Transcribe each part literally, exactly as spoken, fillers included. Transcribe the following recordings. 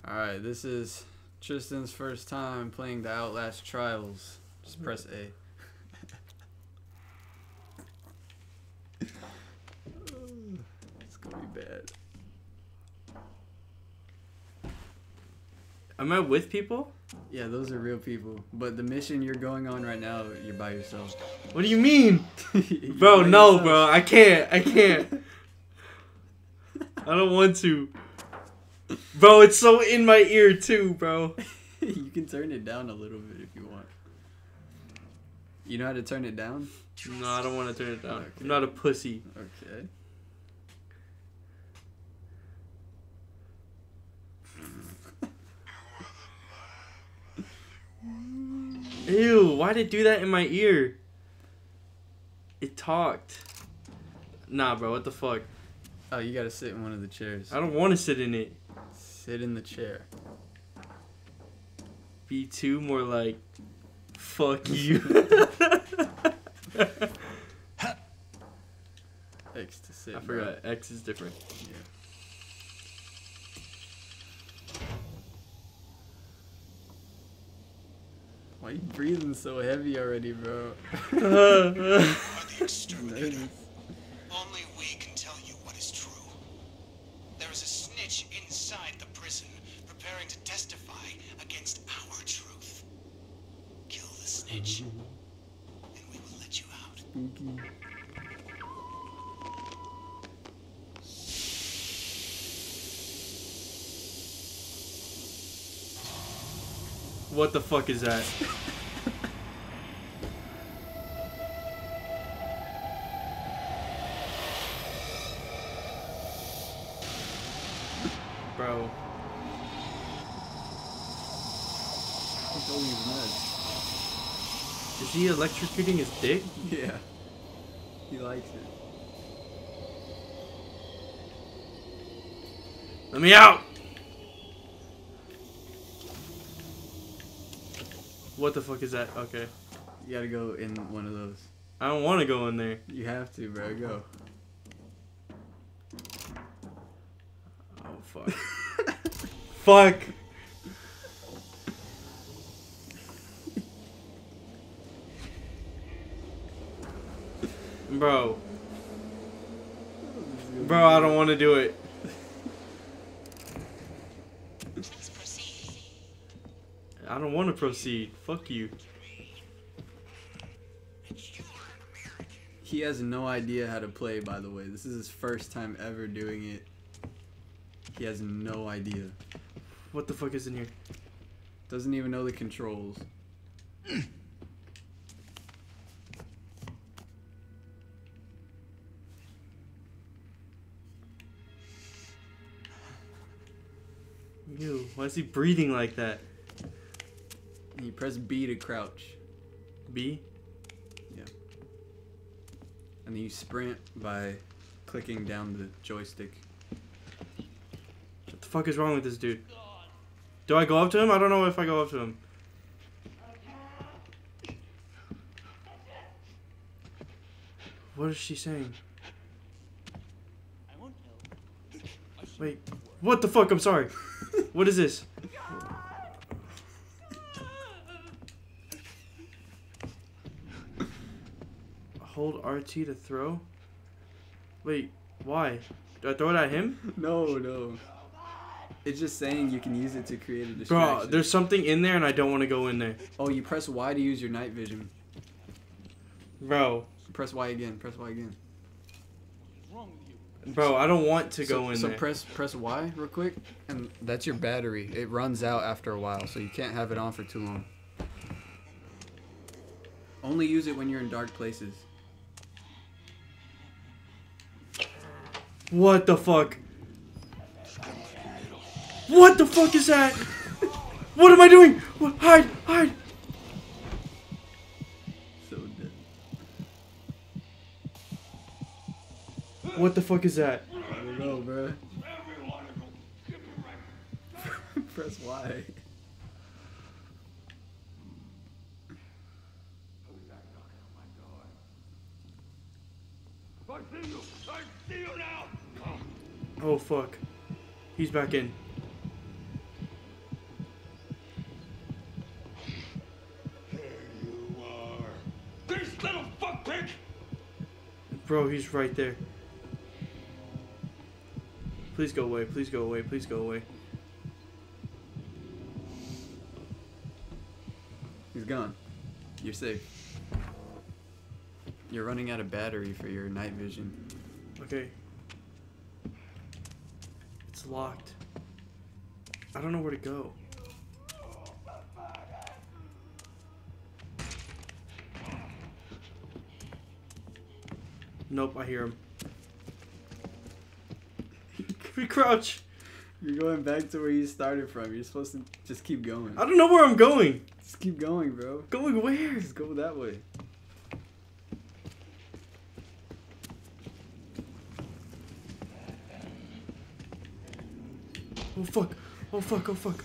Alright, this is Tristan's first time playing the Outlast Trials. Just press A. It's gonna be bad. Am I with people? Yeah, those are real people. But the mission you're going on right now, you're by yourself. What do you mean? You're Bro, by no, yourself. bro. I can't. I can't. I don't want to. Bro, it's so in my ear too, bro. You can turn it down a little bit if you want. You know how to turn it down? No, I don't want to turn it down. Okay. I'm not a pussy. Okay. Ew, why did it do that in my ear? It talked. Nah, bro, what the fuck? Oh, you gotta sit in one of the chairs. I don't want to sit in it. Sit in the chair. B two, more like, fuck you. X to sit. I bro. forgot, X is different. Yeah. Why are you breathing so heavy already, bro? Are the exterminator. Nervous. Only we can tell you what is true. There is a snitch inside the prison, preparing to testify against our truth. Kill the snitch, and we will let you out. Spooky. What the fuck is that? Bro. He's always nuts. Is he electrocuting his dick? Yeah. He likes it. Let me out! What the fuck is that? Okay. You gotta go in one of those. I don't want to go in there. You have to, bro. Go. Oh, fuck. Fuck! Bro. Bro, I don't want to do it. Please proceed. I don't want to proceed. Fuck you. He has no idea how to play, by the way. This is his first time ever doing it. He has no idea. What the fuck is in here? Doesn't even know the controls. Ew, why is he breathing like that? And you press B to crouch. B? Yeah. And then you sprint by clicking down the joystick. What the fuck is wrong with this dude? Do I go up to him? I don't know if I go up to him. What is she saying? Wait, what the fuck? I'm sorry. What is this? Hold R T to throw? Wait, why? Do I throw it at him? No, no. It's just saying you can use it to create a Bro, distraction. there's something in there and I don't want to go in there. Oh, you press Y to use your night vision. Bro, Press Y again. Press Y again. bro, I don't want to so, go in so there. press press Y real quick, and that's your battery. It runs out after a while, so you can't have it on for too long. Only use it when you're in dark places. What the fuck? What the fuck is that? What am I doing? What? Hide! Hide! So dead. What the fuck is that? I don't know, bro. Press Y. I see you! I see you now! Oh fuck. He's back in. Bro, he's right there. Please go away. Please go away. Please go away. He's gone. You're safe. You're running out of battery for your night vision. Okay. It's locked. I don't know where to go. Nope, I hear him. Crouch. You're going back to where you started from. You're supposed to just keep going. I don't know where I'm going. Just keep going, bro. Going where? Just go that way. Oh fuck. Oh fuck. Oh fuck.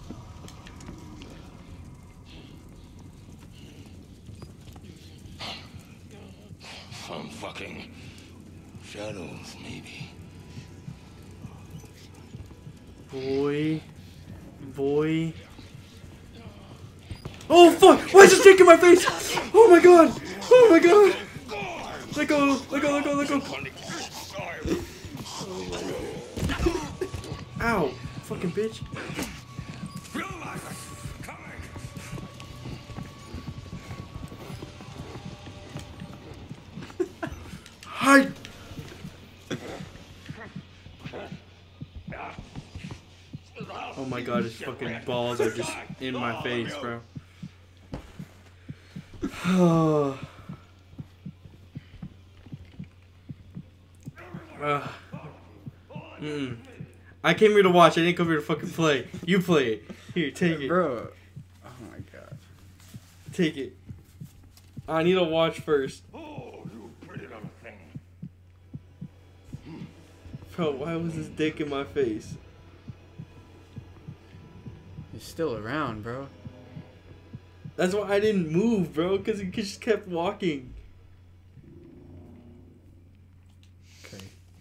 Some fucking shadows, maybe. Boy. Boy. Oh fuck! Why is it sticking my face? Oh my god! Oh my god! Let go! Let go! Let go! Let go! Ow! Fucking bitch! Hide! Oh my god, his fucking balls are just in my face, bro. uh, mm. I came here to watch, I didn't come here to fucking play. You play it. Here, take it. Bro. Oh my god. Take it. I need to watch first. Oh, you pretty little thing. Bro, why was his dick in my face? He's still around, bro. That's why I didn't move, bro, because he just kept walking. Okay.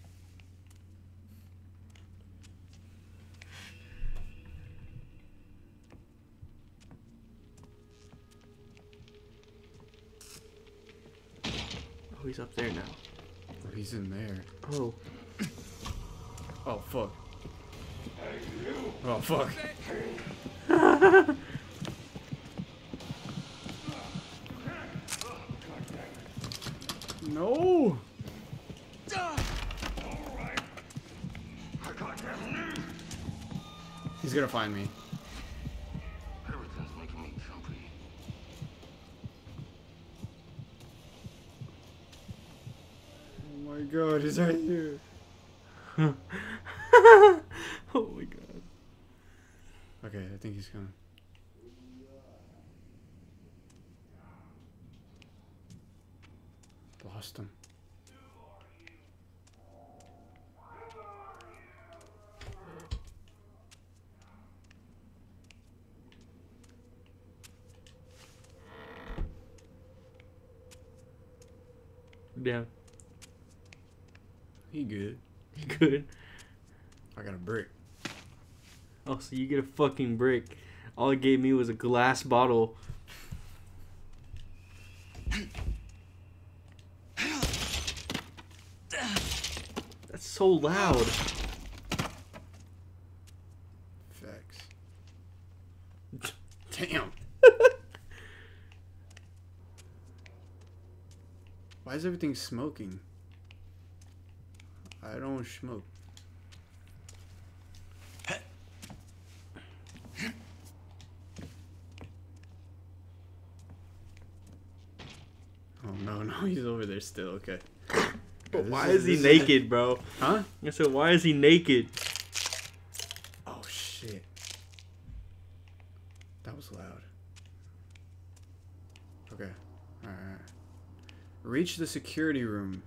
Oh, he's up there now. Oh, he's in there. Oh. Oh, fuck. Oh, fuck. No! He's gonna find me. Everything's making me jumpy. Oh my god, he's right here. Oh my god. Okay, I think he's coming. Lost him. Yeah. He good. Good. I got a brick. Oh, so you get a fucking brick. All it gave me was a glass bottle. That's so loud. Facts. Damn. Why is everything smoking? I don't smoke. Oh no, no, he's over there still. Okay. But This why is- is he this naked, bro? Huh? I said, why is he naked? Oh shit. That was loud. Okay. Alright. Reach the security room.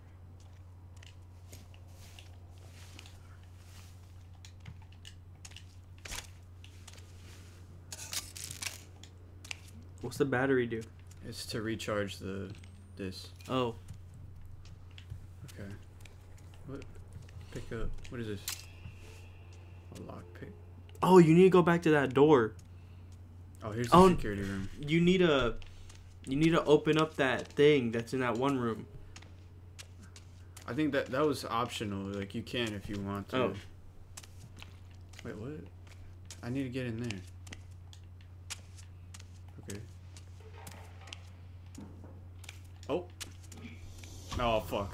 What's the battery do? It's to recharge the this. Oh. Okay. What? Pick up. What is this? A lockpick. Oh, you need to go back to that door. Oh, here's the Oh, security room. You need to, you need to open up that thing that's in that one room. I think that that was optional. Like you can if you want to. Oh. Wait, what? I need to get in there. Okay. Oh. Oh fuck.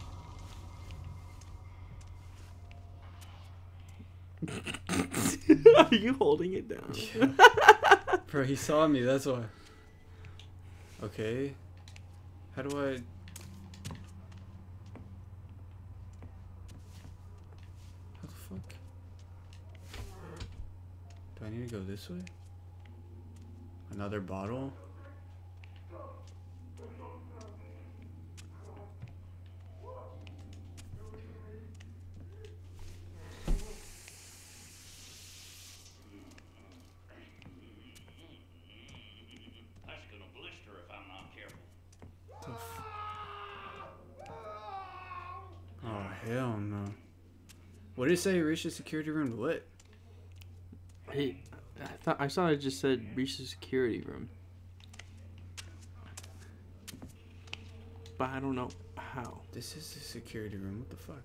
Are you holding it down? Yeah. Bro, he saw me. That's why. Okay. How do I? How the fuck? Do I need to go this way? Another bottle? That's gonna blister if I'm not careful. The f- oh hell no! What did it say? Reach the security room. What? Hey, I thought I saw it just said reach the security room, but I don't know how. This is the security room. What the fuck?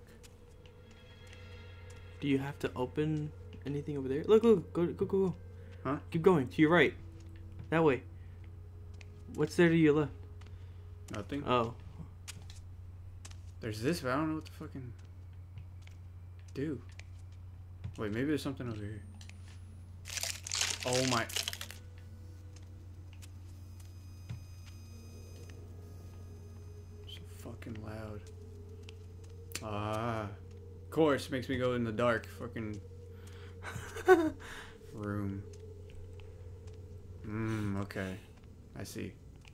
Do you have to open anything over there? Look, look, go, go, go, go. Huh? Keep going to your right. That way. What's there to your left? Nothing. Oh, There's this, but I don't know what to fucking do. Wait, maybe there's something over here. Oh my. So fucking loud. Ah. Of course, makes me go in the dark fucking room. Mmm, okay. I see.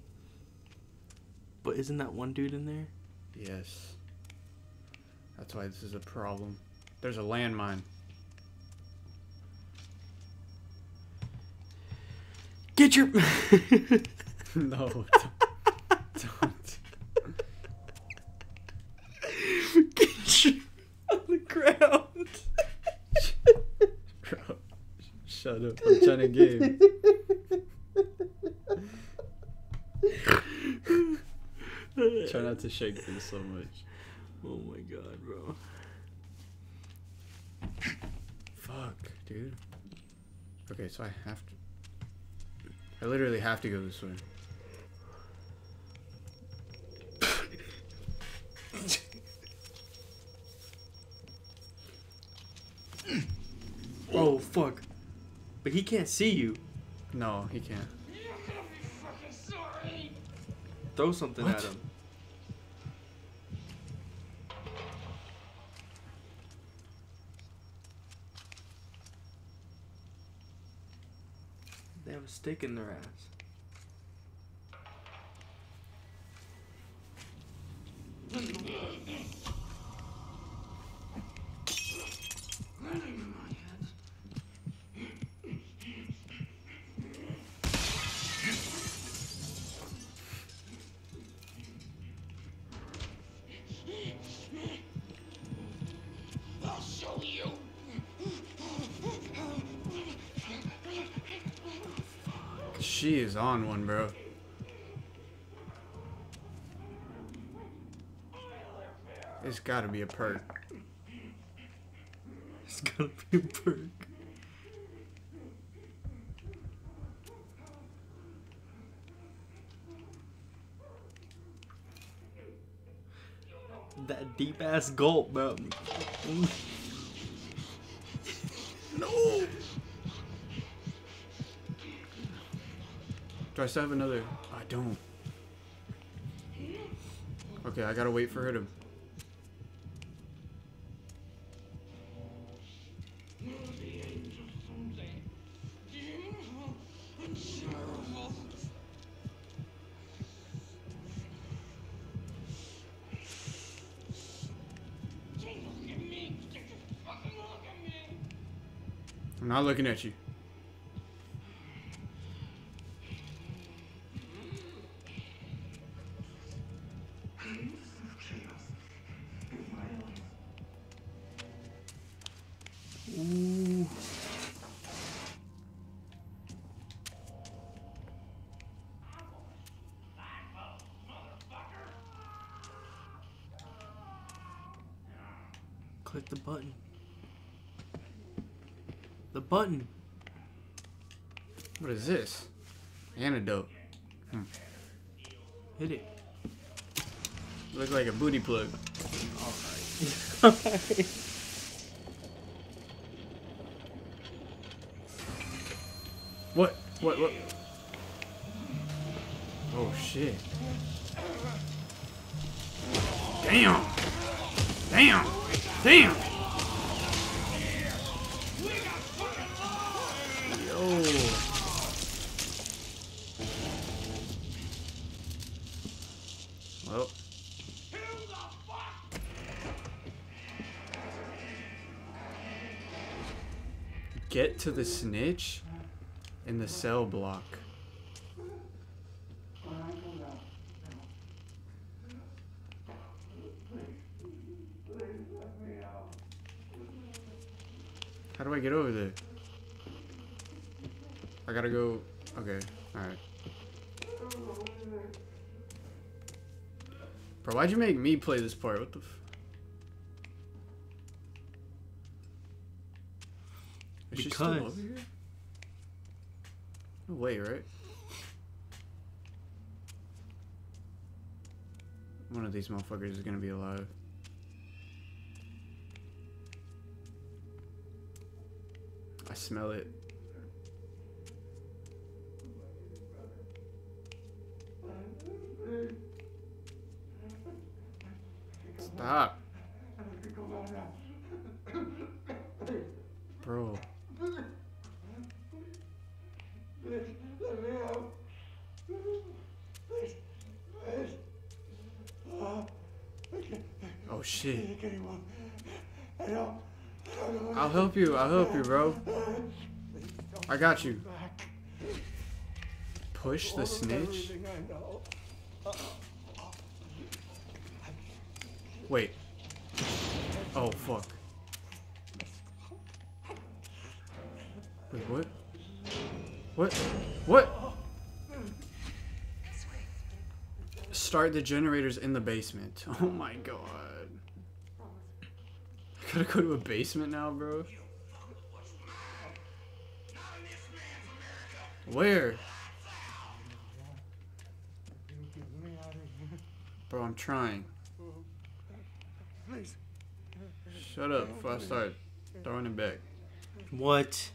but isn't that one dude in there? Yes. That's why this is a problem. There's a landmine. Get your. No, don't. Don't. Get your on the ground. Bro, shut up. I'm trying to game. Try not to shake this so much. Oh my god, bro. Fuck, dude. Okay, so I have to. I literally have to go this way. Oh fuck. But he can't see you. No, he can't. Throw something What? at him. They have a stick in their ass. I'll show you. She is on one, bro. It's gotta be a perk. It's gotta be a perk. That deep ass gulp, bro. No! Do I still have another? I don't. Okay, I gotta wait for her to. I'm not looking at you. Ooh. Click the button. The button. What is this? Antidote. Hmm. Hit it. Looks like a booty plug. Alright. What? What? What? Oh shit. Damn! Damn! Damn! Yo! Well. Get to the snitch in the cell block. How do I get over there? I gotta go. Okay, alright. Bro, why'd you make me play this part? What the f- Is she still Because- over here? No way, right? One of these motherfuckers is gonna be alive. I smell it. Stop. Bro. Oh shit. I'll help you. I'll help you, bro. I got you. Push the snitch. Wait. Oh fuck. Wait, what? What? What? Start the generators in the basement. Oh my god. I gotta go to a basement now, bro. Where? Bro, I'm trying. Shut up before I start throwing it back. What?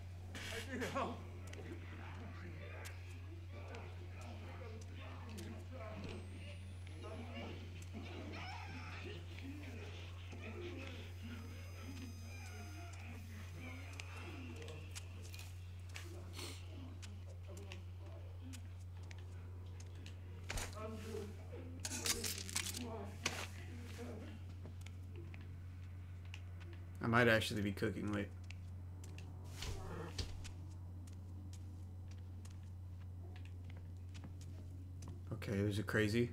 I might actually be cooking late. Okay, is it crazy?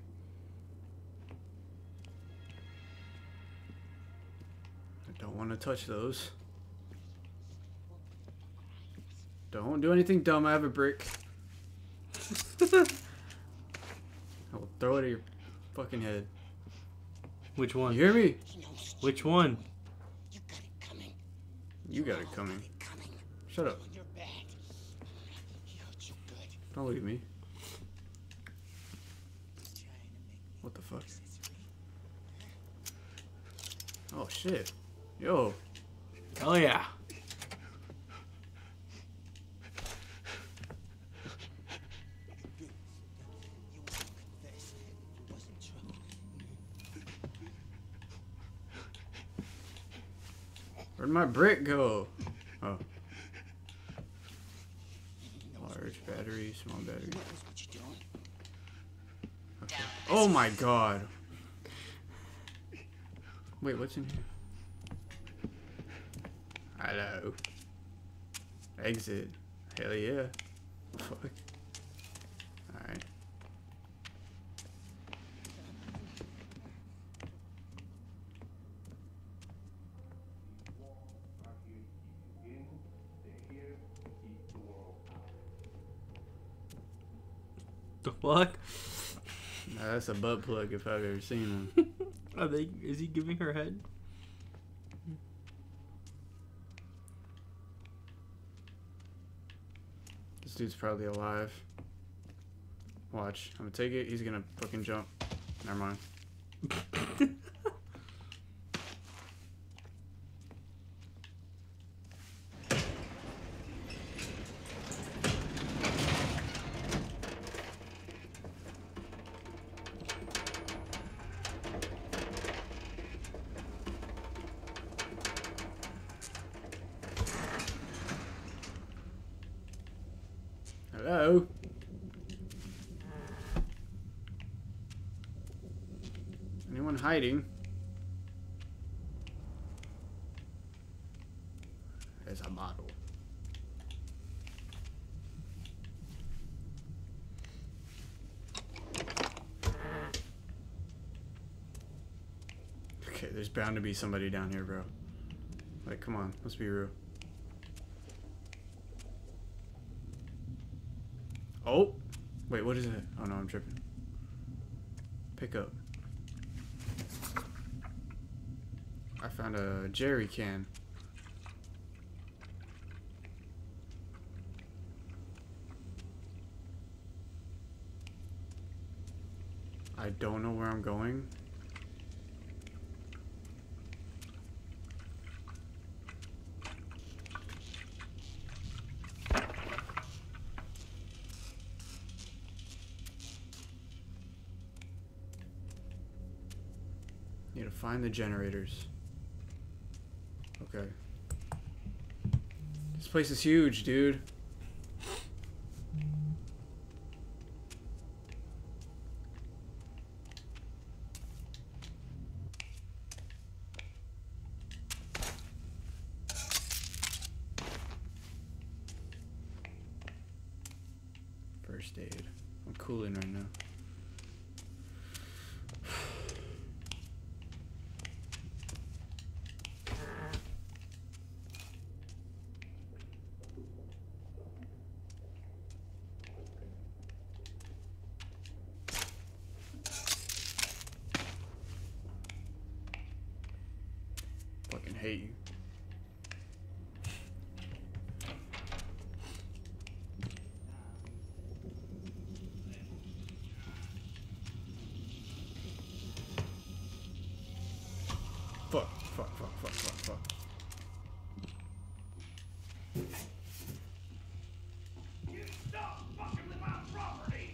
I don't want to touch those. Don't do anything dumb. I have a brick. I will throw it at your fucking head. Which You one? hear me? Which one? You got it coming. You got it coming. Coming. Shut up. When you're bad. He hurt you good. Don't look at me. He's trying to make me What the fuck? accessory. Oh shit. Yo. Oh yeah. You won't confess. It wasn't true. Where'd my brick go? Oh. Large battery, small battery. Knows what you're doing. Okay. Oh my god. Wait, what's in here? Hello. Exit. Hell yeah. Fuck. Alright. The fuck? Nah, that's a butt plug if I've ever seen one. Are they? Is he giving her head? This dude's probably alive. Watch. I'm gonna take it. He's gonna fucking jump. Never mind. Hello? Anyone hiding? There's a model. Okay, there's bound to be somebody down here, bro. Like, come on, let's be real. Oh! Wait, what is it? Oh no, I'm tripping. Pick up. I found a jerry can. I don't know where I'm going. Need to find the generators. Okay. This place is huge, dude. First aid. I'm cooling right now. Fucking hate you. Fuck, fuck, fuck, fuck, fuck, fuck. You stop fucking with my property!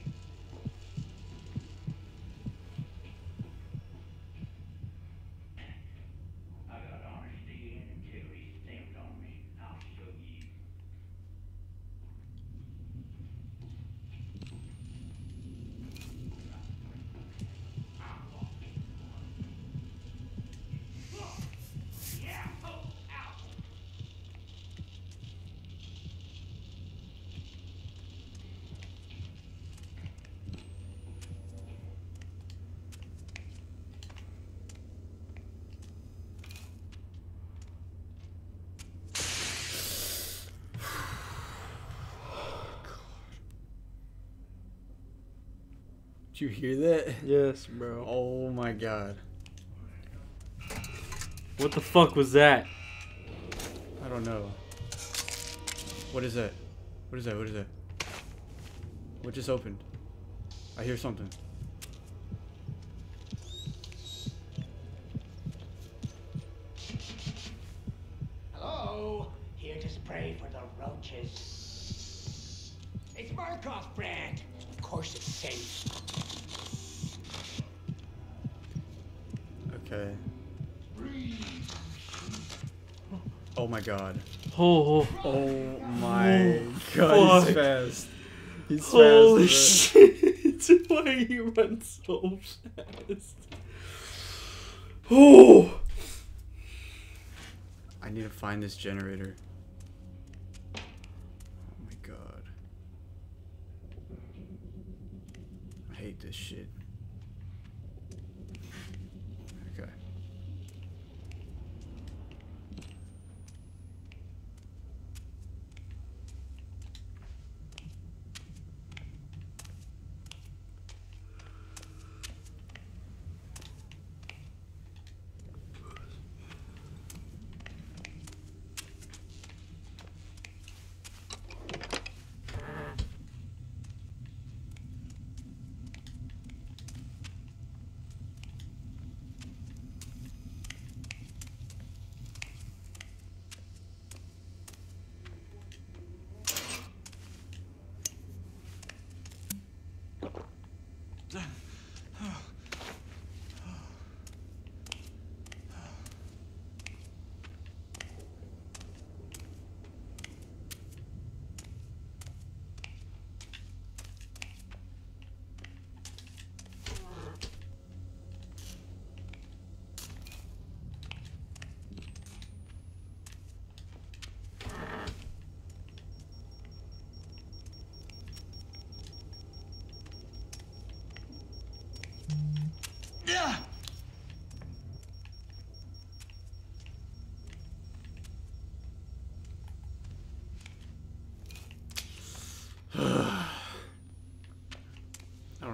I got honesty and integrity stamped on me. I'll show you. Yeah, oh, out. Did you hear that? Yes, bro. Oh my god. What the fuck was that? I don't know. What is that? What is that? What is that? What just opened? I hear something. Hello? Here to spray for the roaches. It's Markov brand. Of course it's safe. Okay. Oh my god. Oh, oh. Oh my god, he's Fuck. fast. He's Holy fast. bro. shit! Why he runs so fast? Oh! I need to find this generator. Oh my god. I hate this shit. Okay.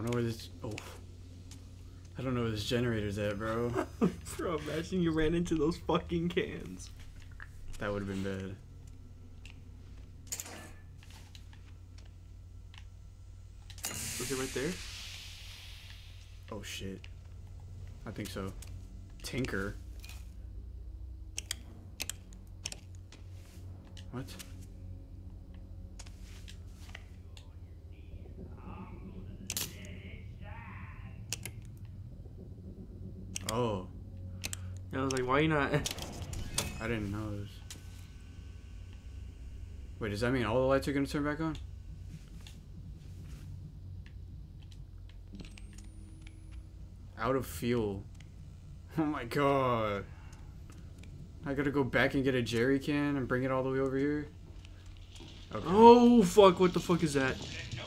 don't know where this. Oh. I don't know where this generator's at, bro. Bro, imagine you ran into those fucking cans. That would have been bad. Was it right there? Oh shit. I think so. Tinker. What? Oh. And I was like, why you not? I didn't know this. Wait, does that mean all the lights are gonna turn back on? Out of fuel. Oh my god. I gotta go back and get a jerry can and bring it all the way over here? Okay. Oh, fuck. What the fuck is that?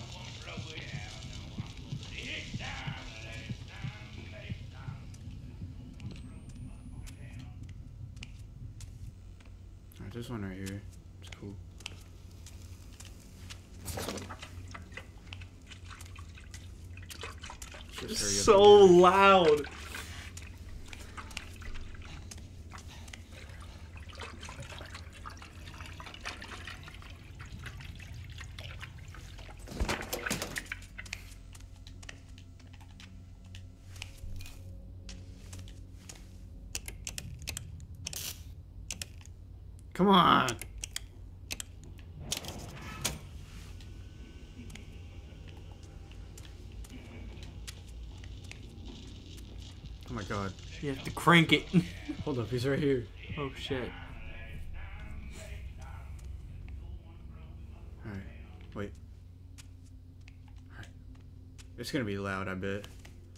Alright, there's one right here. It's cool. Let's just hurry up So and- loud. Come on! Oh my god. You have to crank it. Hold up, he's right here. Oh, shit. Alright, wait. Alright. It's gonna be loud, I bet.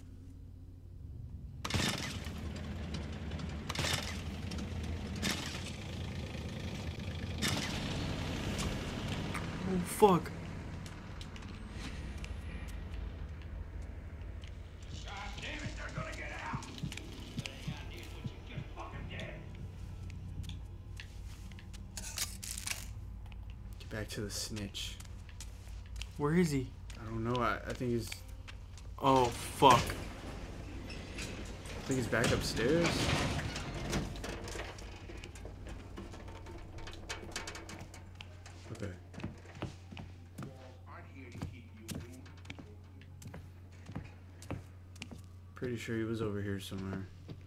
Oh, fuck. God damn it, they're gonna get out. Any idea what you just fucking did? Get back to the snitch. Where is he? I don't know, I, I think he's Oh, fuck. I think he's back upstairs. Okay. Pretty sure he was over here somewhere.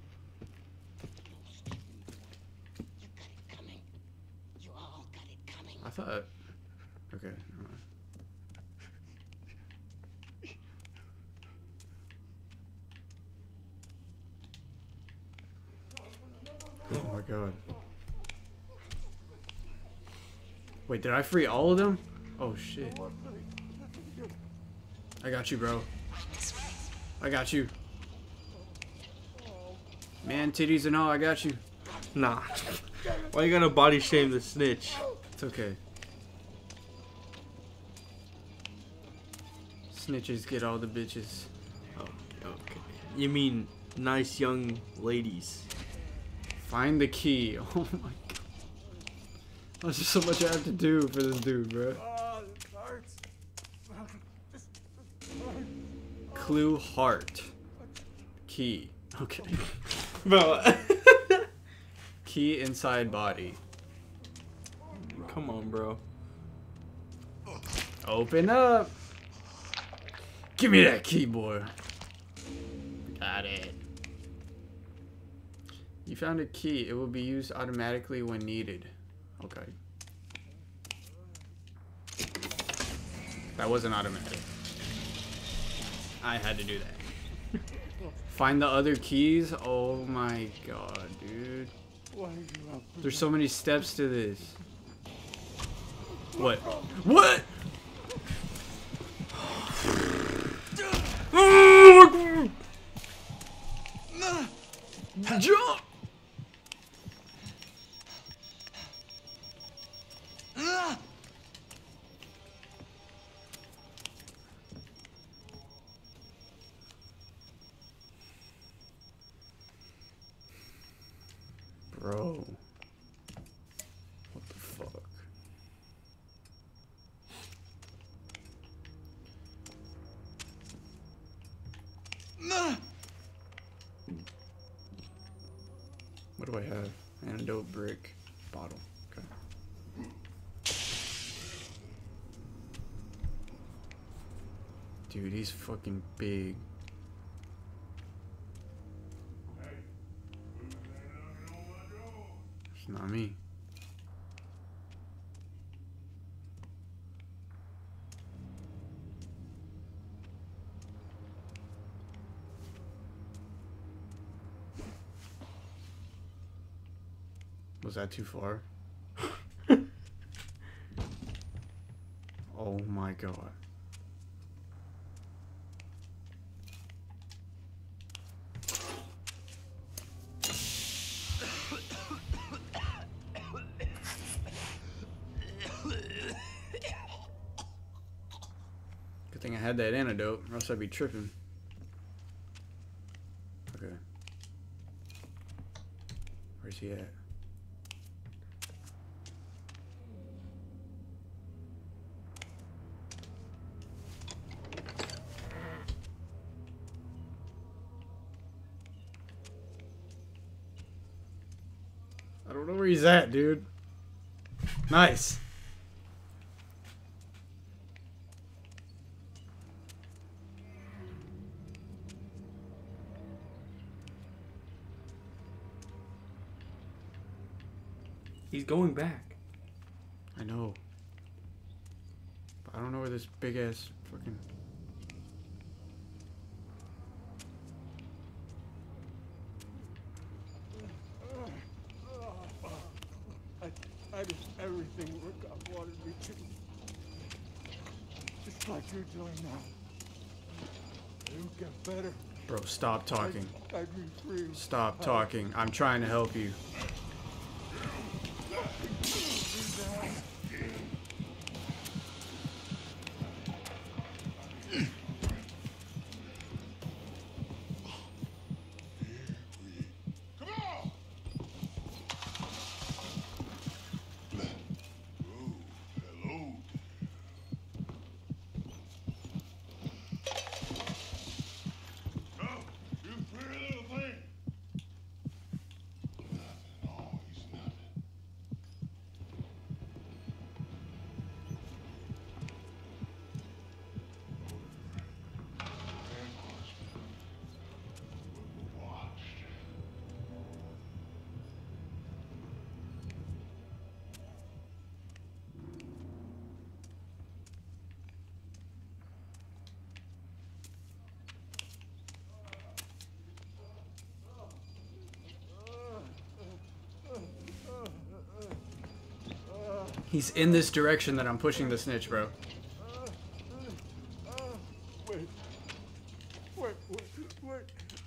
You got it coming. You all got it coming. I thought. Okay. Never mind. Oh my god. Wait, did I free all of them? Oh shit. I got you, bro. I got you. Man, titties and all, I got you. Nah. Why you gotta body shame the snitch? It's okay. Snitches get all the bitches. Oh, okay. You mean nice young ladies? Find the key. Oh my god. There's just so much I have to do for this dude, bro. Clue heart. Key. Okay. Bro. Key inside body. Come on, bro. Open up. Give me that key, boy. Got it. You found a key. It will be used automatically when needed. Okay. That wasn't automatic. I had to do that. Find the other keys? Oh my god, dude. There's so many steps to this. What? What? Jump! Bro. What the fuck? do I have? Antidote, brick, bottle. Okay. Dude, he's fucking big. It's not me. Was that too far? Oh my god. Good thing I had that antidote, or else I'd be tripping. Okay. Where's he at? I don't know where he's at, dude. Nice. He's going back. I know. But I don't know where this big ass fucking... I, I did everything what God wanted me to. Just like you're doing now. You get better. Bro, stop talking. I, I'd be free. Stop talking. I'm trying to help you. He's in this direction that I'm pushing the snitch, bro. Wait. Wait, wait, wait.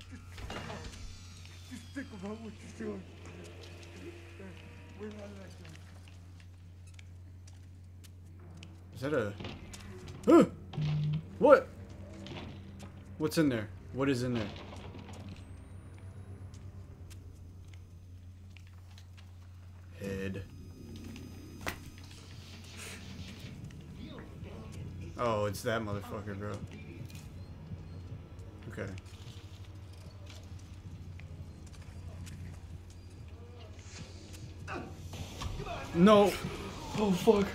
Just think about what you're doing. We're not like that. Is that a... Huh! What? What's in there? What is in there? Head. Oh, it's that motherfucker, bro. Okay. No! Oh, fuck.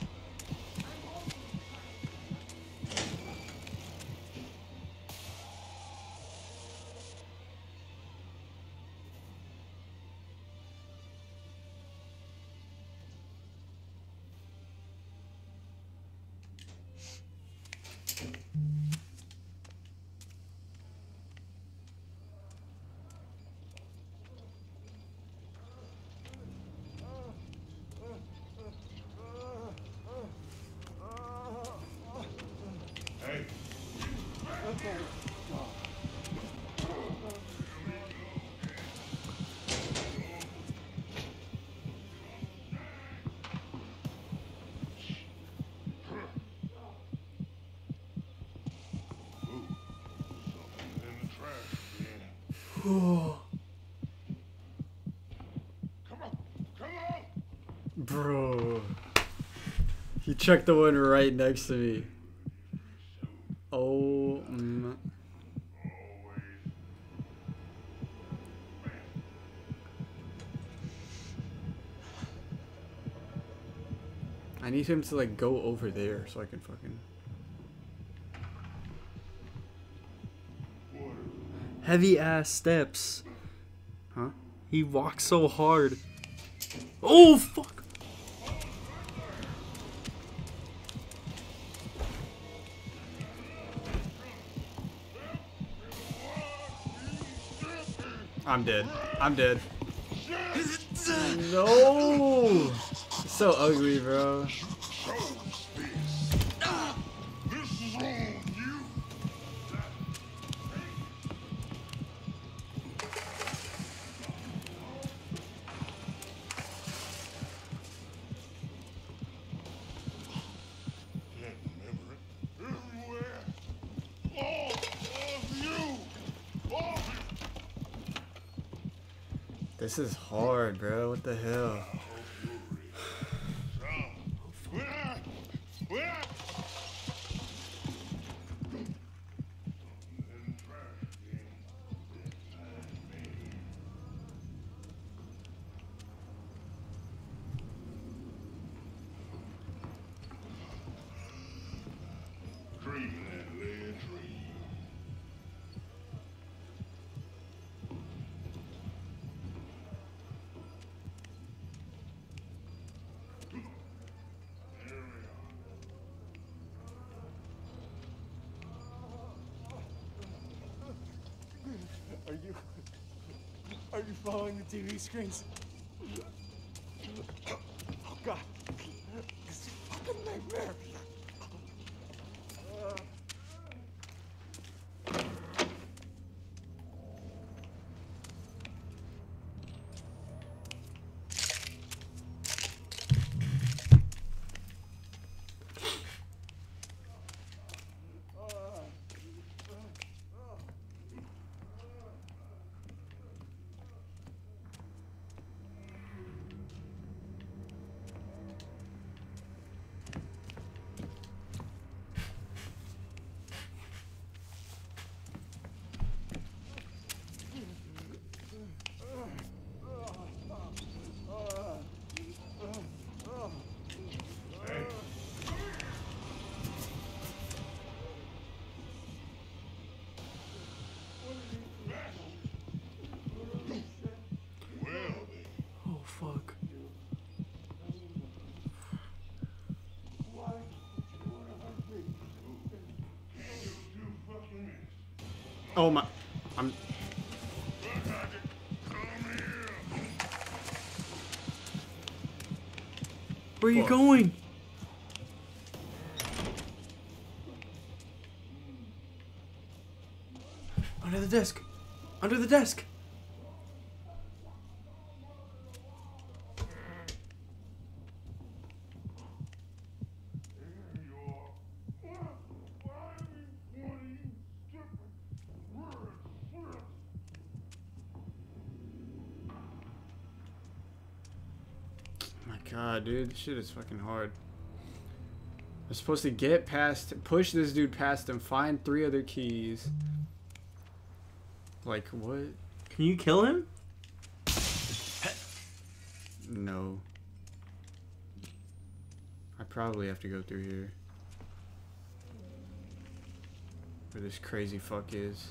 Bro. He checked the one right next to me. Oh my. I need him to like go over there so I can fucking. Heavy ass steps. Huh? He walks so hard. Oh fuck! I'm dead. I'm dead. No! It's so ugly, bro. This is hard, bro. What the hell? Are you... Are you following the T V screens? Oh, God. This is a fucking nightmare. Uh, Oh fuck. Oh my. I'm. Where are you Fuck. going? Under the desk. Under the desk. My God, dude, this shit is fucking hard. I'm supposed to get past, push this dude past him, find three other keys. Like what? Can you kill him? No. I probably have to go through here. Where this crazy fuck is.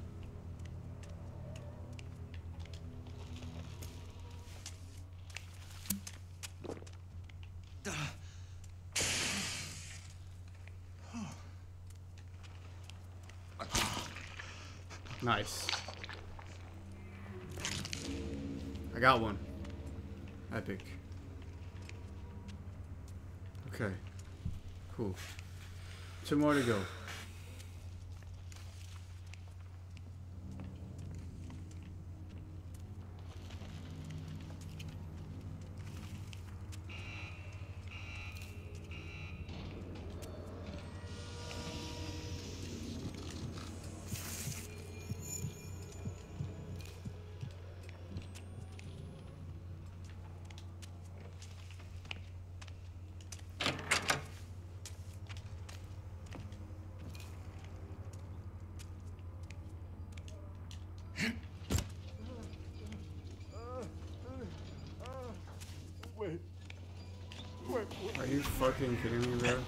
Nice. I got one. Epic. Okay. Cool. Two more to go. fucking kidding me, bro?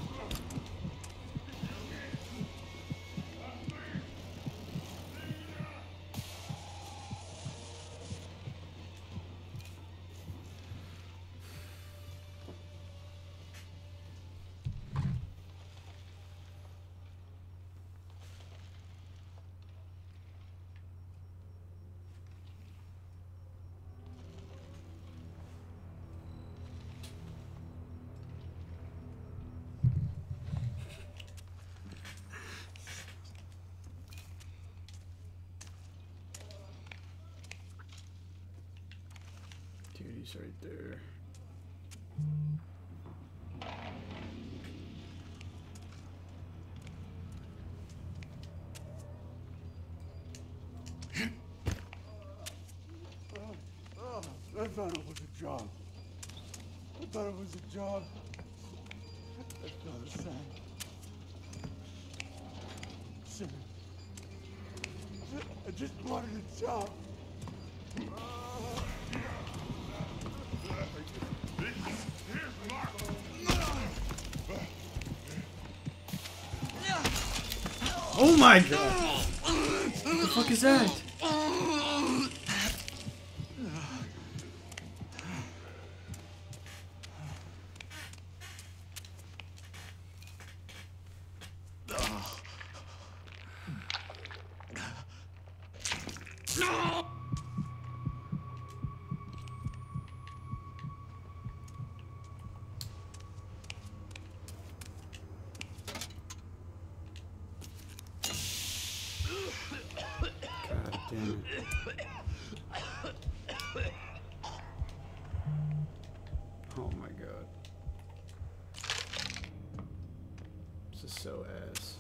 Dude, he's right there. Oh, I thought it was a job. I thought it was a job. I thought it sang. Sing. I just wanted a job. Oh my god! What the fuck is that? God damn it. Oh my god. This is so ass.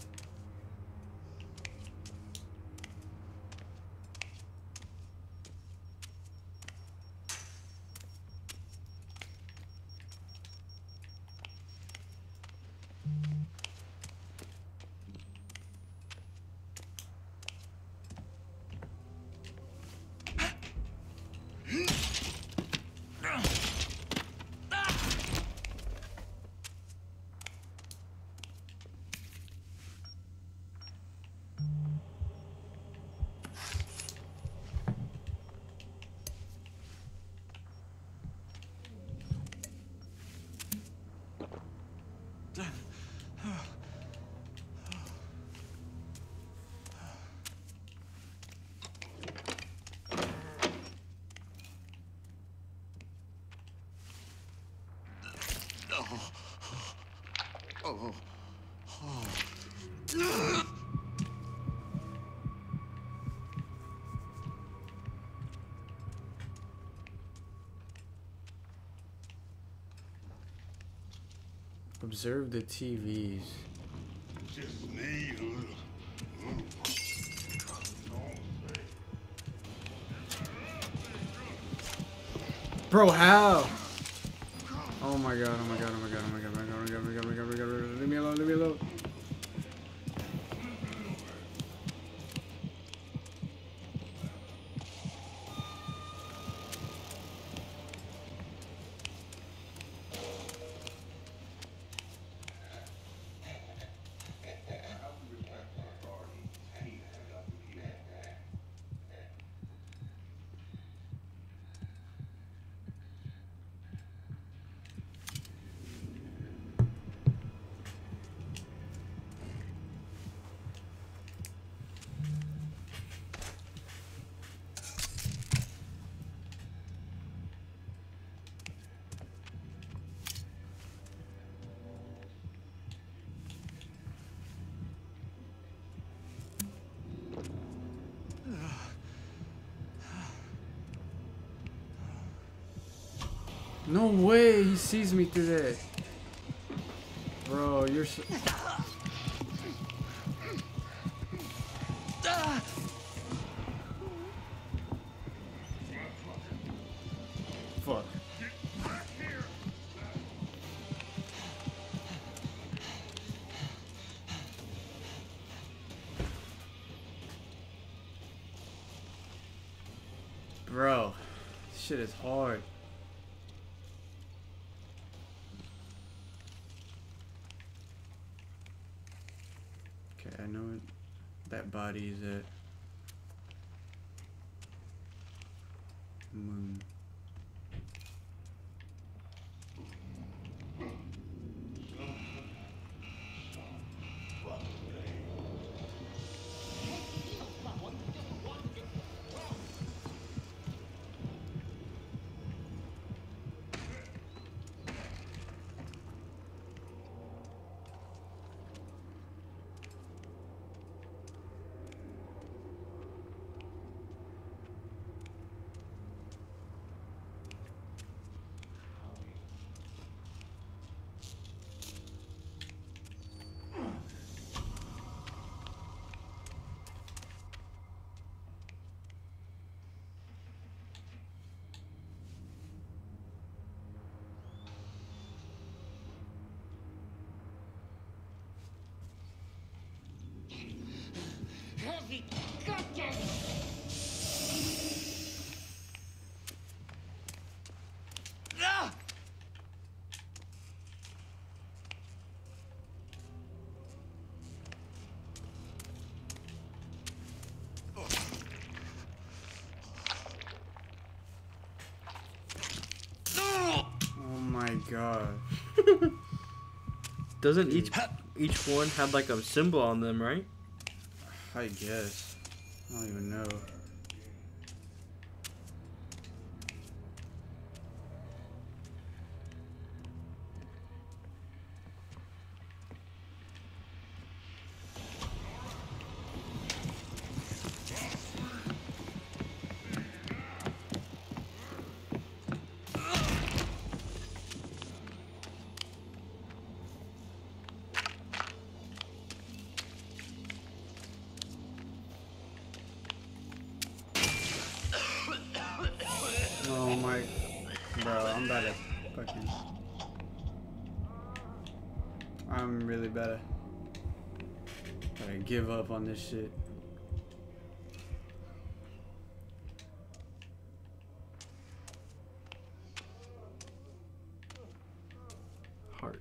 Oh. Observe the T Vs. Just need a little. Bro, how? Oh my god, oh my god, oh my god, oh my god, oh my god, oh my god, oh my god, oh my god, oh my god, leave me alone, leave me alone. No way he sees me through that. Bro, you're so... Fuck. Bro, this shit is hard. Okay, I know it, that body is at Moon. Heavy goddamn. Ah! Oh my god. Doesn't each each one have like a symbol on them, right? I guess. I don't even know. Oh my, bro, I'm about to fucking, I'm really about to, about to give up on this shit. Heart.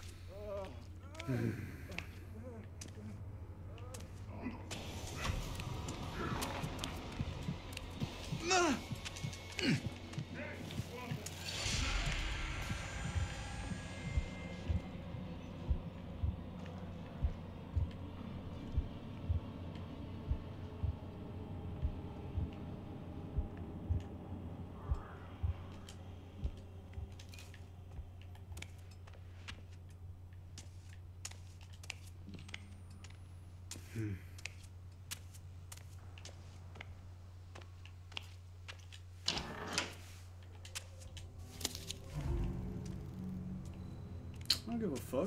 I don't give a fuck.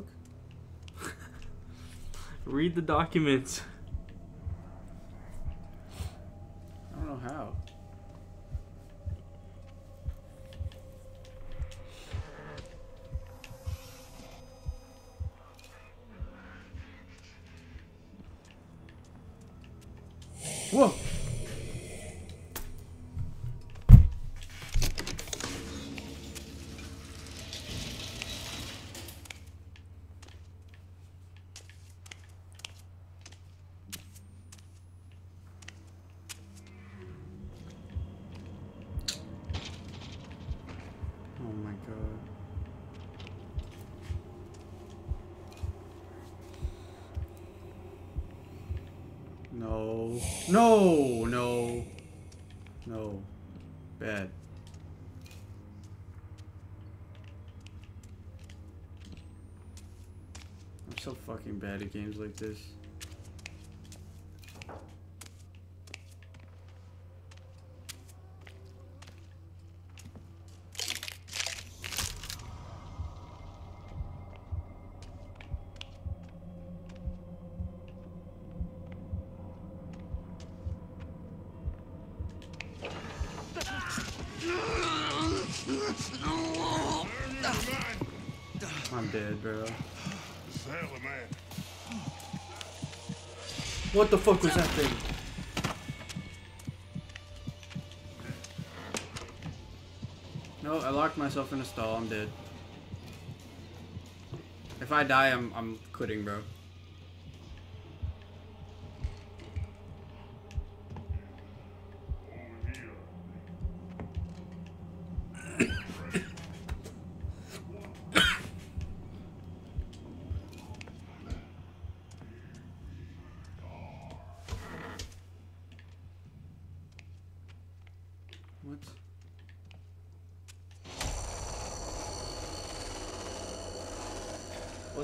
Read the documents. I don't know how. Whoa! Oh my god. No. No, no. No. Bad. I'm so fucking bad at games like this. I'm dead, bro. Sailor man. What the fuck was that thing? No, I locked myself in a stall. I'm dead. If I die, I'm I'm quitting, bro.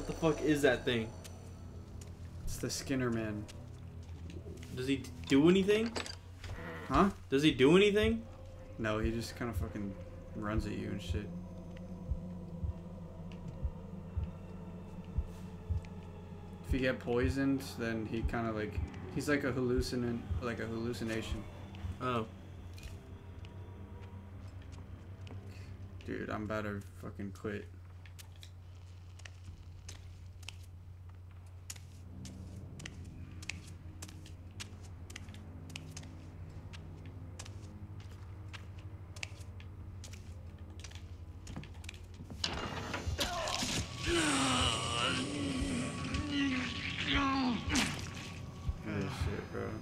What the fuck is that thing? It's the Skinner Man. Does he do anything? Huh? Does he do anything? No, he just kind of fucking runs at you and shit. If you get poisoned, then he kind of like, he's like a hallucinant, like a hallucination. Oh. Dude, I'm about to fucking quit. Holy shit, bro.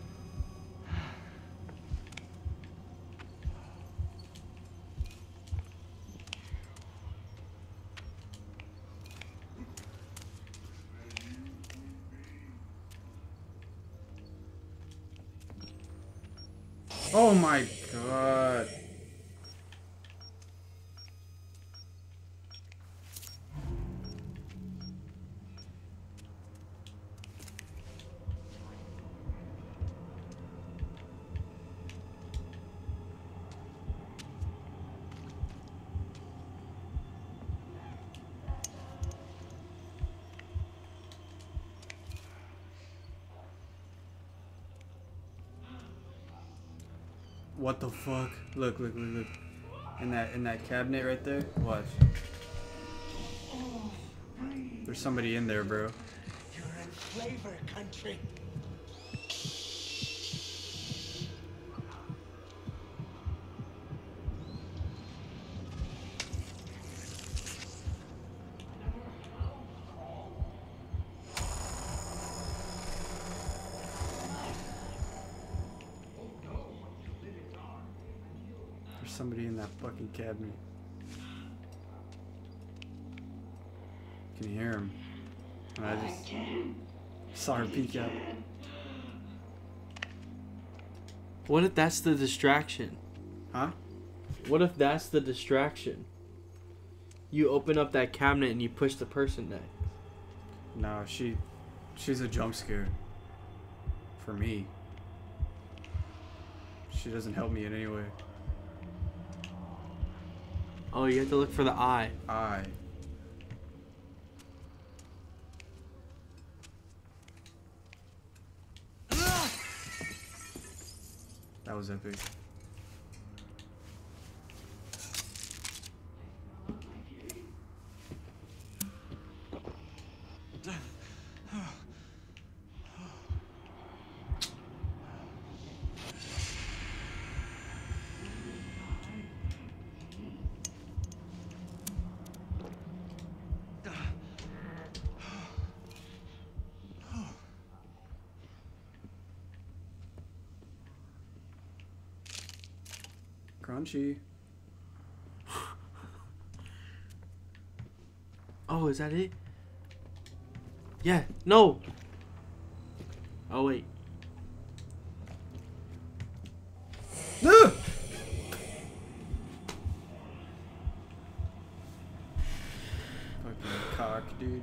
Oh my god. What the fuck? Look, look, look, look. In that in that cabinet right there? Watch. There's somebody in there, bro. You're in flavor country. There's somebody in that fucking cabinet. You can hear him. And I just saw her peek out. What if that's the distraction? Huh? What if that's the distraction? You open up that cabinet and you push the person next. No, she she's a jump scare. For me. She doesn't help me in any way. Oh, you have to look for the eye. I That was epic. Crunchy. Oh, is that it? Yeah. No. Oh, wait. Ah! Fucking cock, dude.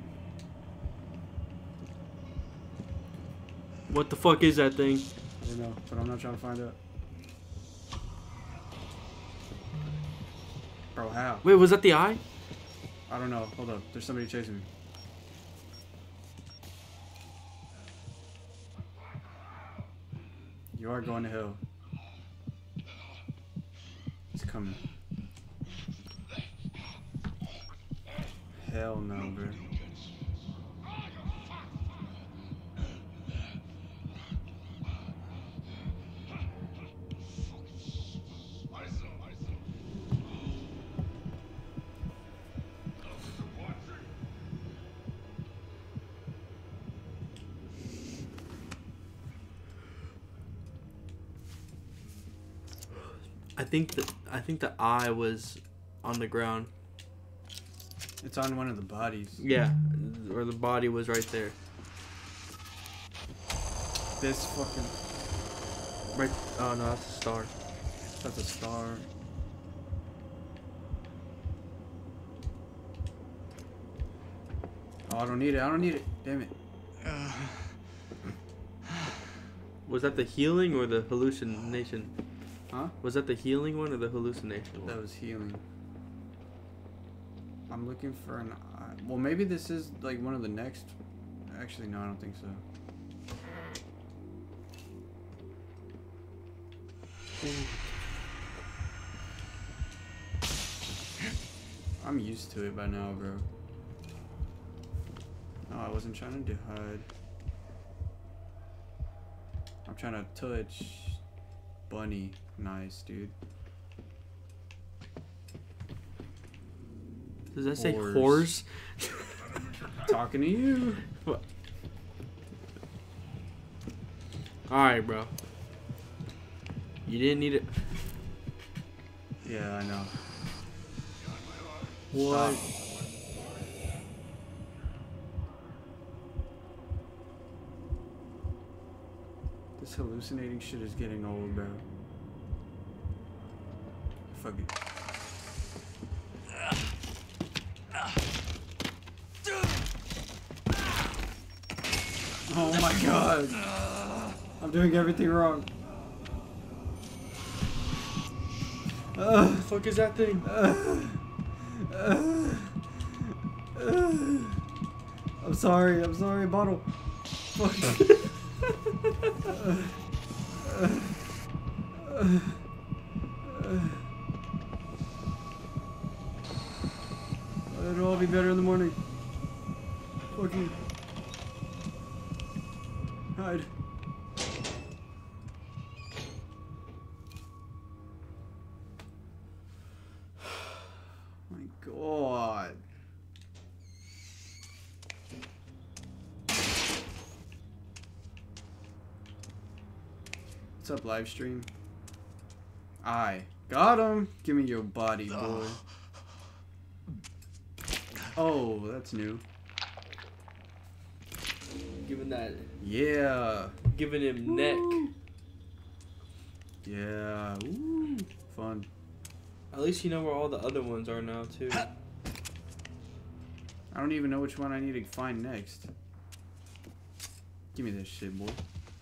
What the fuck is that thing? I don't know, but I'm not trying to find out. Bro, how? Wait, was that the eye? I don't know. Hold up. There's somebody chasing me. You are going to hell. It's coming. Hell no, bro. I think the I think the eye was on the ground. It's on one of the bodies. Yeah, or the body was right there. This fucking... Right. Oh no, that's a star. That's a star. Oh, I don't need it. I don't need it. Damn it. Was that the healing or the hallucination? Huh? Was that the healing one or the hallucination one? That was healing. I'm looking for an eye. Well, maybe this is like one of the next. Actually, no, I don't think so. I'm used to it by now, bro. No, I wasn't trying to do hide. I'm trying to touch Bunny. Nice, dude. Does that say Whores. whores? Talking to you. What? Alright, bro. You didn't need it. Yeah, I know. What? Stop. This hallucinating shit is getting old, bro. Fuck it. Oh my god. I'm doing everything wrong. What the fuck is that thing? I'm sorry, I'm sorry, bottle. Fuck. It'll all be better in the morning. Fucking hide. My god. What's up, live stream? I got him. Give me your body, boy. Oh, that's new. Giving that. Yeah. Giving him neck. Yeah. Ooh. Fun. At least you know where all the other ones are now, too. I don't even know which one I need to find next. Give me this shit, boy.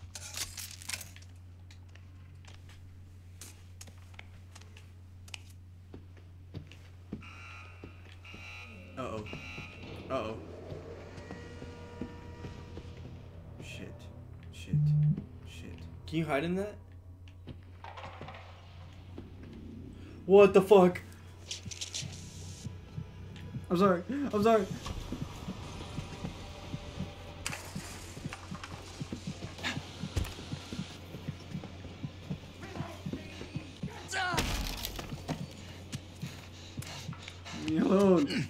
Uh-oh. Uh-oh. Shit. Shit. Shit. Can you hide in that? What the fuck? I'm sorry. I'm sorry. Leave me alone. Did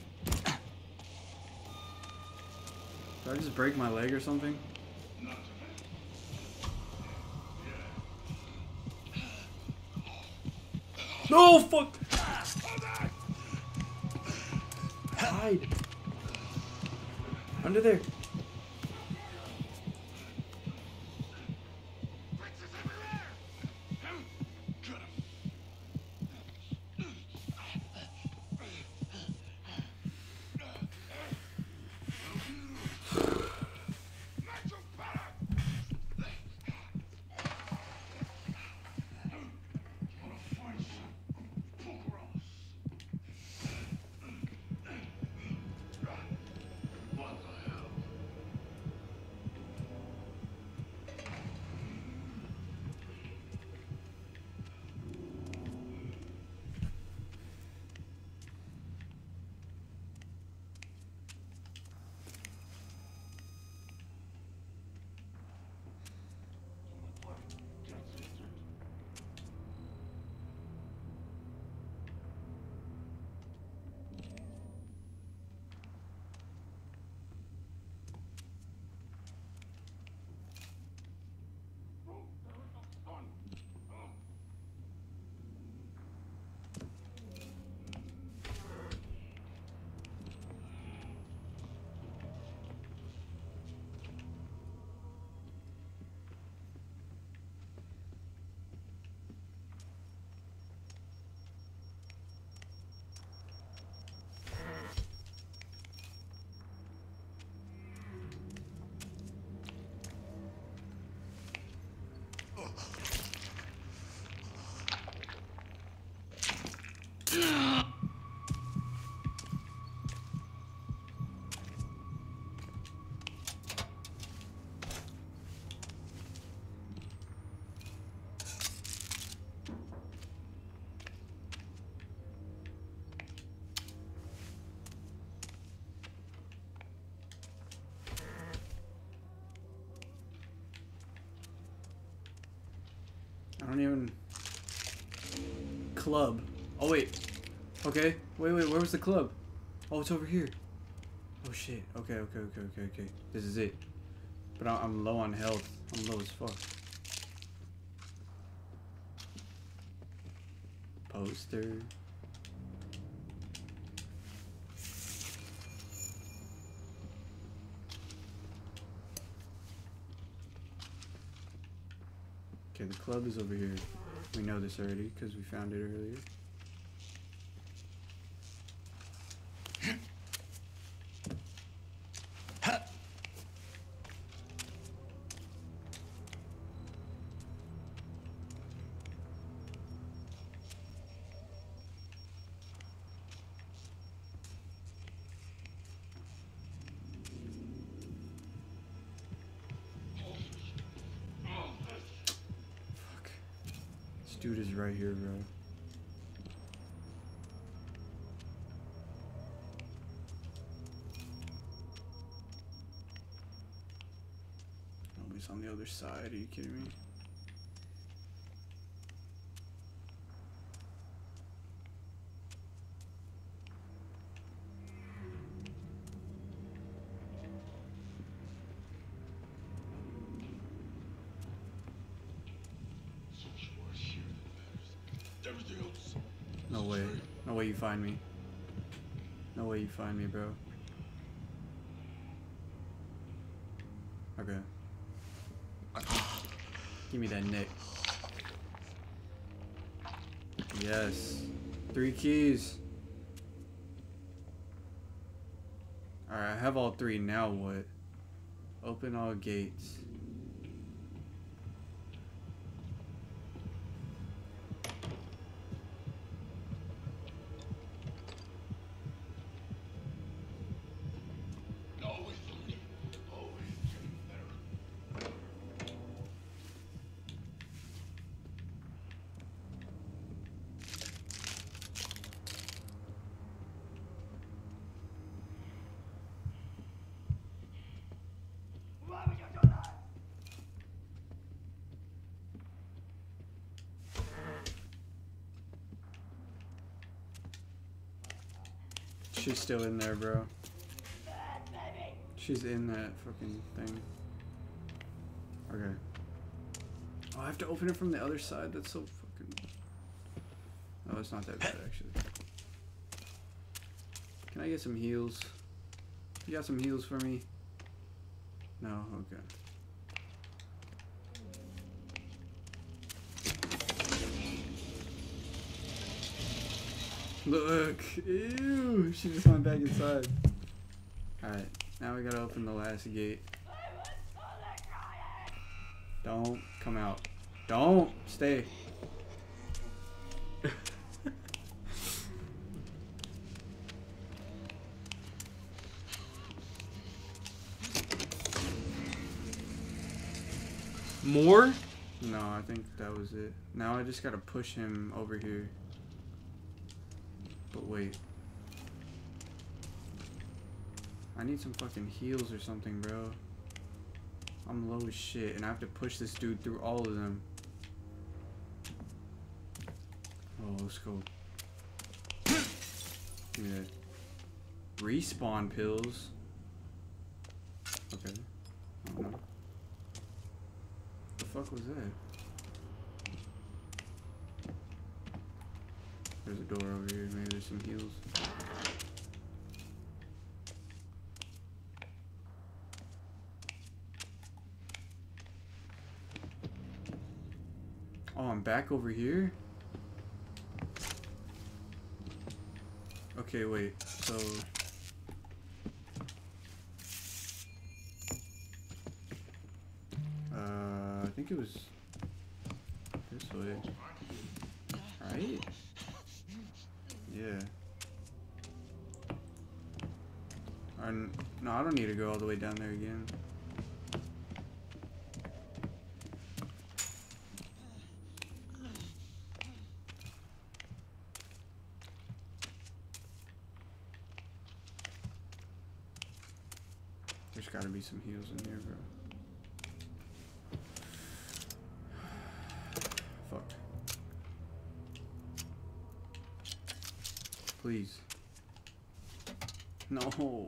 I just break my leg or something? No, fuck! Hide. Under there. I don't even... Club. Oh, wait. Okay. Wait, wait. Where was the club? Oh, it's over here. Oh, shit. Okay, okay, okay, okay, okay. This is it. But I- I'm low on health. I'm low as fuck. Poster. Okay, the club is over here. We know this already because we found it earlier. Dude is right here, bro. Oh, he's on the other side. Are you kidding me? No way. No way you find me. No way you find me, bro. Okay. Give me that nick. Yes. Three keys. Alright, I have all three. Now what? Open all gates. She's still in there, bro. She's in that fucking thing. Okay. Oh, I have to open it from the other side? That's so fucking... Oh, it's not that bad, actually. Can I get some heals? You got some heals for me? No? Okay. Look! Ew! She just went back inside. Alright, now we gotta open the last gate. Don't come out. Don't stay. More? No, I think that was it. Now I just gotta push him over here. But wait. I need some fucking heals or something, bro. I'm low as shit, and I have to push this dude through all of them. Oh, let's go. Give me that. Respawn pills. Okay. I don't know. What the fuck was that? There's a door over here. Maybe there's some heals. Oh, I'm back over here? Okay, wait. So... Uh, I think it was this way. Right? Yeah. Or, no, I don't need to go all the way down there again. There's gotta be some heals in here, bro. Fuck. please. No.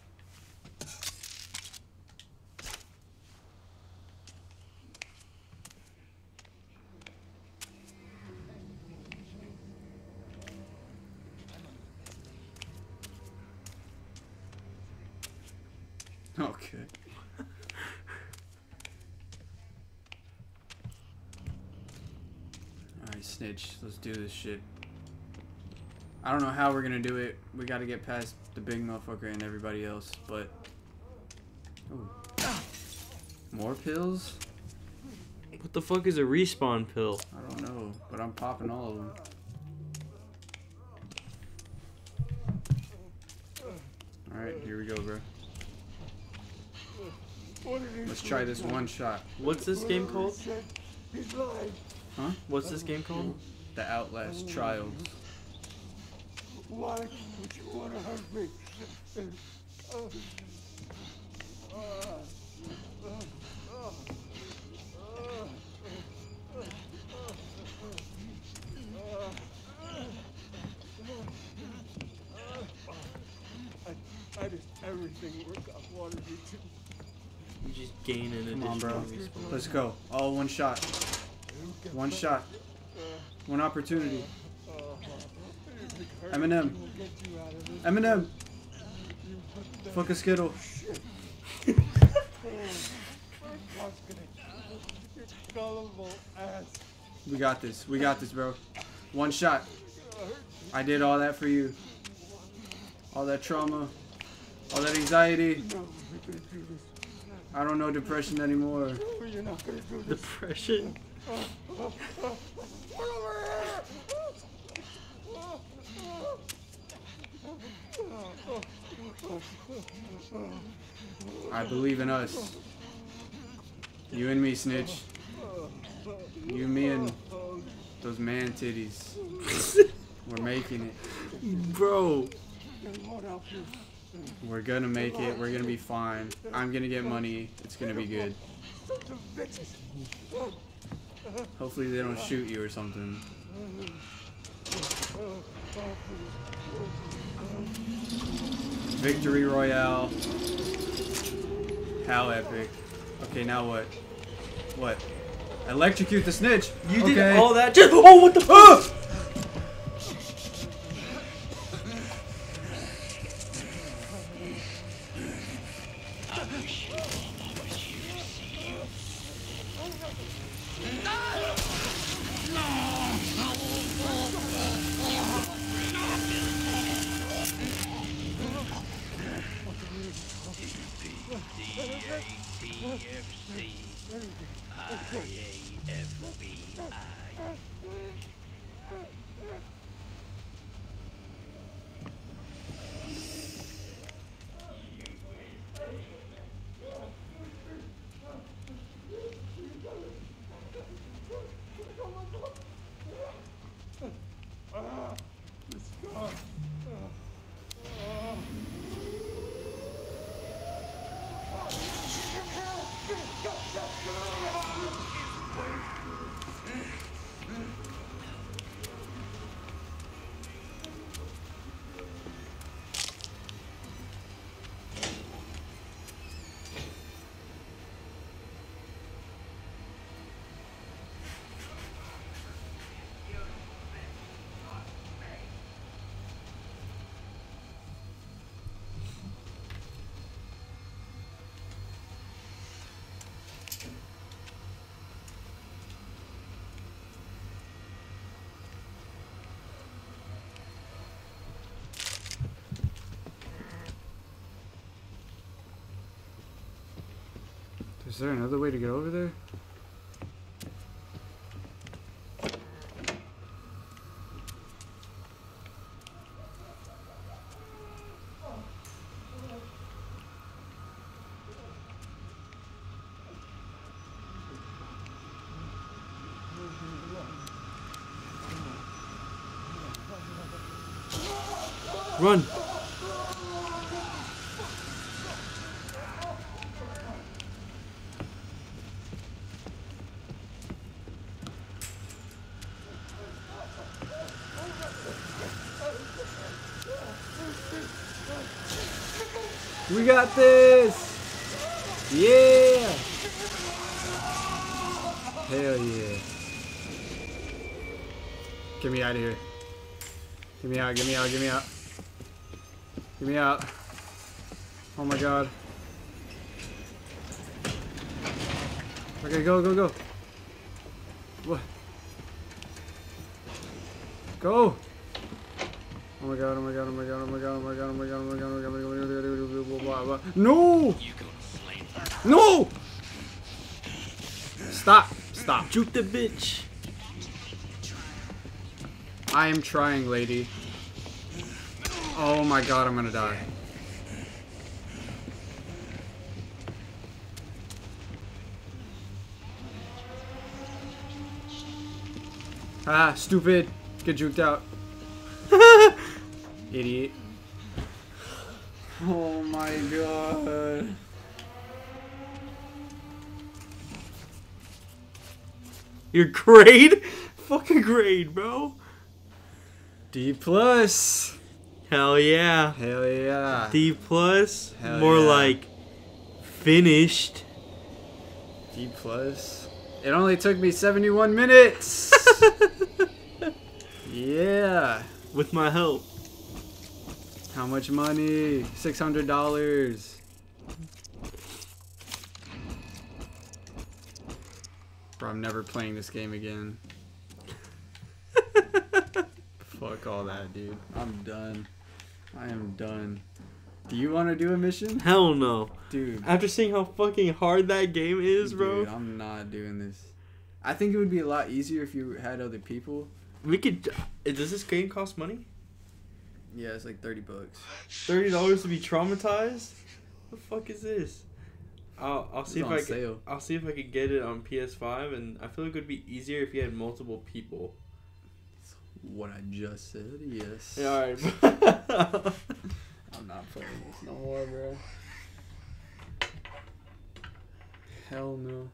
Okay. Alright, Snitch. Let's do this shit. I don't know how we're gonna do it. We gotta get past the big motherfucker and everybody else, but... Ooh. More pills? What the fuck is a respawn pill? I don't know, but I'm popping all of them. Alright, here we go, bro. Let's try this one shot. What's this game called? He's lying. Huh? What's this game called? The Outlast Trials. Why would you want to hurt me? Uh, uh, uh, uh, I, I did everything work I wanted you to. You just gain an Come on, additional bro. respawn. Let's go. All one shot. One shot. One opportunity. Eminem. Eminem. Fuck a Skittle. We got this. We got this, bro. One shot. I did all that for you. All that trauma. All that anxiety. I don't know depression anymore. Depression? I believe in us. You and me, Snitch. You, me, and those man titties. We're making it. Bro. We're gonna make it. We're gonna be fine. I'm gonna get money. It's gonna be good. Hopefully they don't shoot you or something. Victory Royale. How epic. Okay, now what? What? Electrocute the Snitch. You okay. did all that just- Oh, what the fuck? Is there another way to get over there? Run. We got this! Yeah! Hell yeah. Get me out of here. Get me out, get me out, get me out. Get me out. Oh my god. Okay, go, go, go. What? Go! Oh my god, oh my god, oh my god, oh my god, oh my god, oh my god, oh my god, oh my god, oh my god, no! No! Stop! Stop. Juke the bitch. I am trying, lady. Oh my god, I'm gonna die. Ah, stupid. Get juked out. Idiot. Oh my god. Your grade? Fucking grade, bro. D plus. Hell yeah. Hell yeah. D plus. Hell More yeah. like finished. D plus. It only took me seventy-one minutes. Yeah. With my help. How much money? six hundred dollars. Bro, I'm never playing this game again. Fuck all that, dude. I'm done. I am done. Do you want to do a mission? Hell no. Dude. After seeing how fucking hard that game is, bro. Dude, I'm not doing this. I think it would be a lot easier if you had other people. We could. Does this game cost money? Yeah, it's like thirty bucks. Thirty dollars to be traumatized? What the fuck is this? I'll I'll see It's if on I sale. can, I'll see if I could get it on P S five, and I feel like it would be easier if you had multiple people. What I just said, yes. Yeah, all right. I'm not playing this no more, bro. Hell no.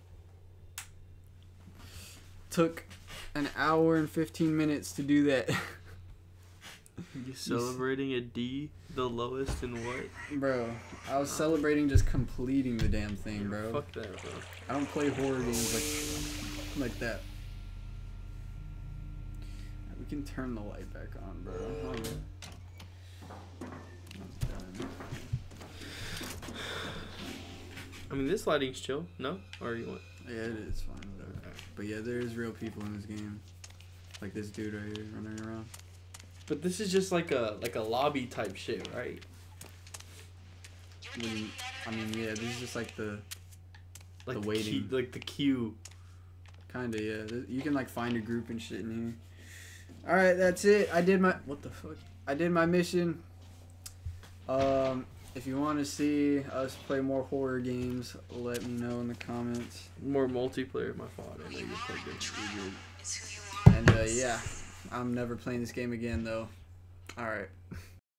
Took an hour and fifteen minutes to do that. You celebrating a D, the lowest in what? Bro, I was celebrating just completing the damn thing, bro. Fuck that, bro. I don't play horror games like like that. We can turn the light back on, bro. Oh, yeah. I'm done. I mean, this lighting's chill. No? Or you want? Yeah, it is fine, whatever. But yeah, there is real people in this game. Like this dude right here running around. But this is just like a like a lobby type shit, right? We, I mean, yeah, this is just like the Like The the waiting. queue, like the queue. kind of, yeah. Th- You can like find a group and shit in here. All right, that's it. I did my what the fuck? I did my mission. Um, if you want to see us play more horror games, let me know in the comments. More multiplayer, my fault. I know you played good. You good. And uh, yeah, I'm never playing this game again though. All right.